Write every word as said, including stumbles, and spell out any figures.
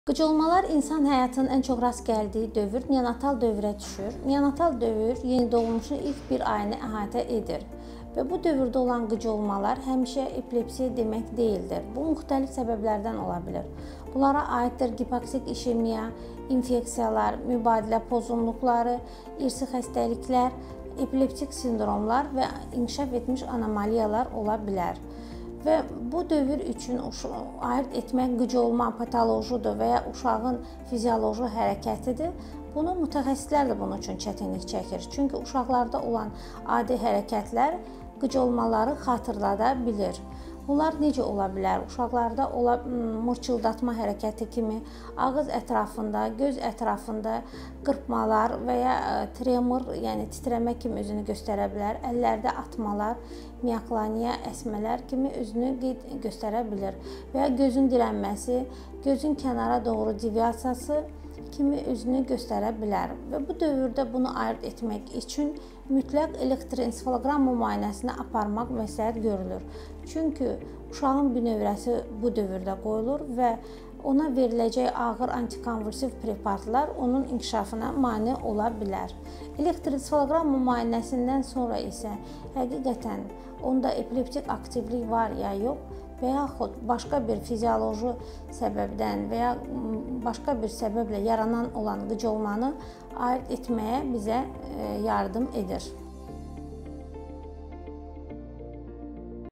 Qıcolmalar insan həyatının ən çox rast gəldiyi dövr neonatal dövrə düşür. Neonatal dövr yeni doğulmuşun ilk bir ayını əhatə edir və bu dövrdə olan qıcolmalar həmişə epilepsiya demək deyildir. Bu müxtəlif səbəblərdən ola bilər. Bunlara aiddir gipoksik işemiya, infeksiyalar, mübadilə pozğunluqları, irsi xəstəliklər, epileptik sindromlar və inkişaf etmiş anomaliyalar ola bilər. Və bu dövr üçün ayırd etmək qıcolma patolojidir və ya uşağın fizioloji hərəkətidir. Bunu mütəxəssislər də bunun üçün çətinlik çəkir. Çünki uşaqlarda olan adi hərəkətlər qıcolmaları xatırlada bilir. Bunlar necə ola bilər? Uşaqlarda ola mırçıldatma hərəkəti kimi, ağız ətrafında, göz ətrafında qırpmalar və ya tremor, yəni titrəmə kimi özünü göstərə bilər. Əllərdə atmalar, miyaklaniya, əsmələr kimi özünü göstərə bilər. Və ya gözün dirənməsi, gözün kənara doğru deviasiyası kimi özünü göstərə bilər. Və bu dövrdə bunu ayırd etmək üçün mütləq elektroensefaloqram müayinəsinə aparmaq məsləhət görülür. Çünki uşağın bünövrəsi bu dövrdə qoyulur və ona veriləcək ağır antikonvulsiv preparatlar onun inkişafına mane ola bilər. Elektroensefaloqram müayinəsindən sonra isə həqiqətən onda epileptik aktivlik var ya yox, və yaxud başqa bir fizioloji səbəbdən və ya başqa bir səbəblə yaranan olan qıcolmanı ayırd etməyə bizə yardım edir.